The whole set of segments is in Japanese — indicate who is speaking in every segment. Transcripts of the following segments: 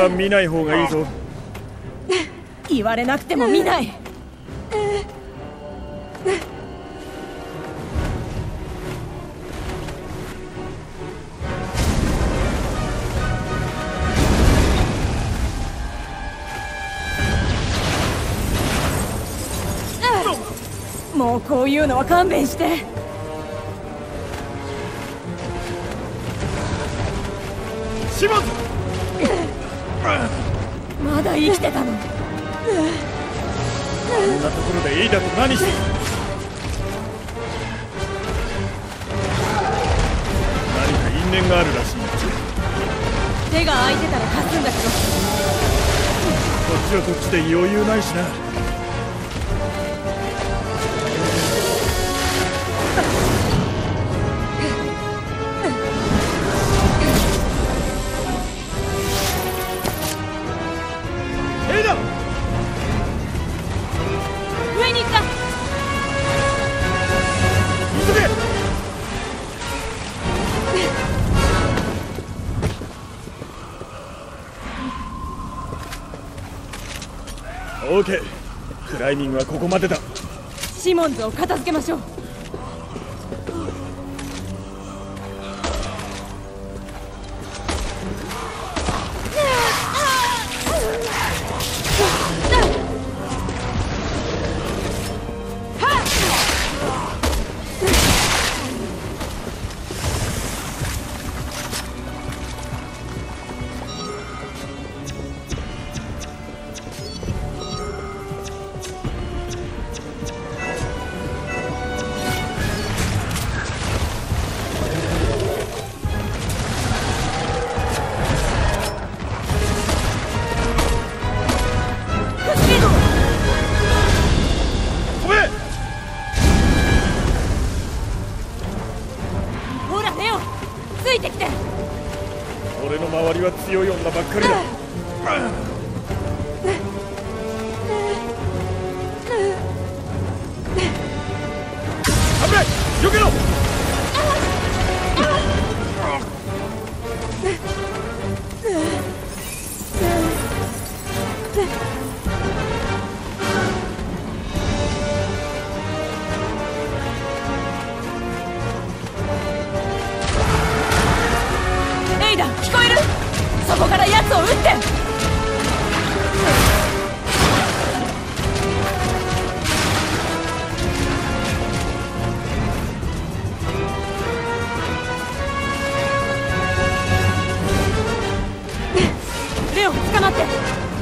Speaker 1: は見ない方がいいぞ。
Speaker 2: 言われなくても見ない。もうこういうのは勘弁して。
Speaker 1: 島津、
Speaker 2: まだ生きてたの。
Speaker 1: こんなところでエイダと何してる。何か因縁があるらしい。
Speaker 2: 手が空いてたら勝つんだけど。
Speaker 1: こっちはこっちで余裕ないしな。
Speaker 2: 上に行った。
Speaker 1: 急げ。オーケー、クライミングはここまでだ。
Speaker 2: シモンズを片付けましょう。ついてきて。
Speaker 1: 俺の周りは強い女ばっかりだ。危ない、避けろ。
Speaker 2: エイダ、聞こえる？そこから奴を撃って。レオ、捕まって。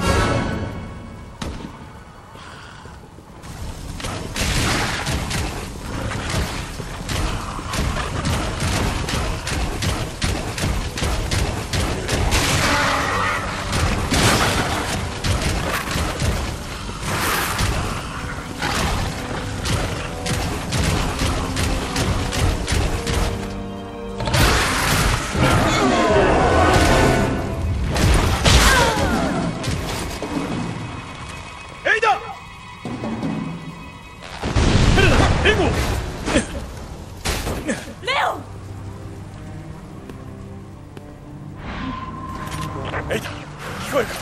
Speaker 1: エイタ、聞こえるか？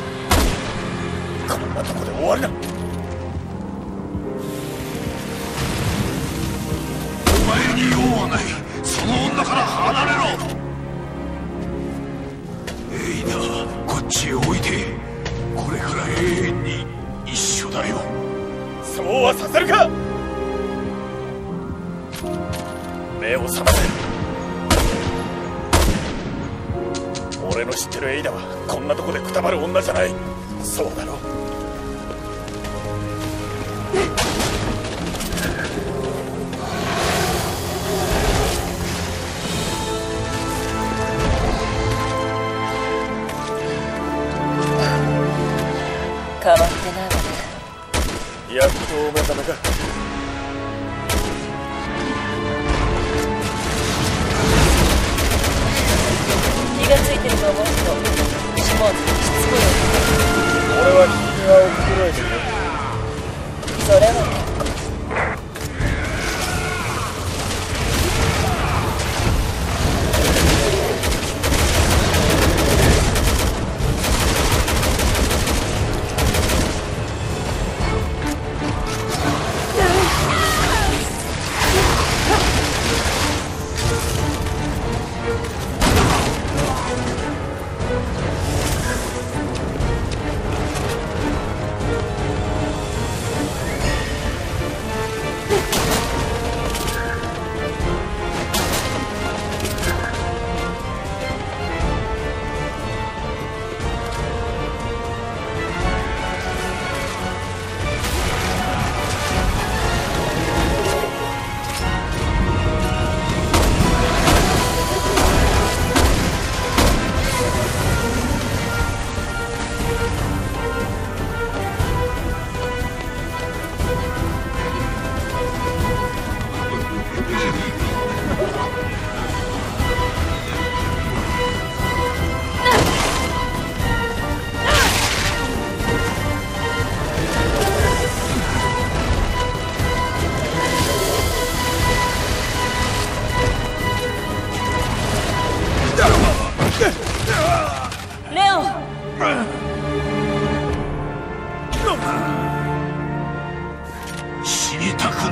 Speaker 1: こんなとこで終わりだ。
Speaker 3: お前に用はない。その女から離れろ。エイダ、こっちへ置いて。これから永遠に一緒だよ。
Speaker 1: そうはさせるか。目を覚ませ。俺の知ってるエイダはこんなとこでくたばる女じゃない。そうだろ。
Speaker 2: 変わってないわね。
Speaker 1: やっとお目覚めか。
Speaker 2: 気がついてると思うけど、シモンズにしつこいよ。
Speaker 1: 俺は君が衰えてるよ。
Speaker 2: それは結構。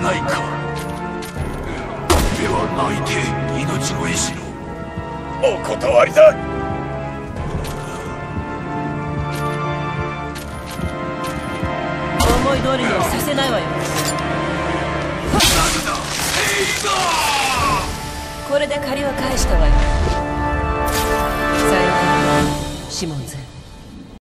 Speaker 3: ないか。では泣いて命乞いしろ。
Speaker 1: お断りだ。
Speaker 2: 思い通りにはさせないわよ。
Speaker 3: なんだエイダー。
Speaker 2: これで借りは返したわよ。さよならシモンズ。